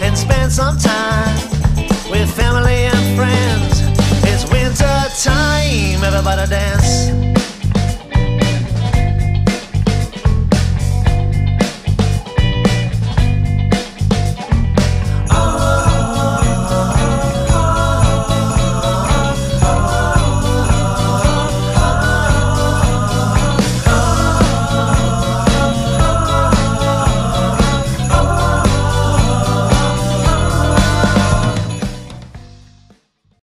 and spend some time with family and friends. It's winter time, everybody dance.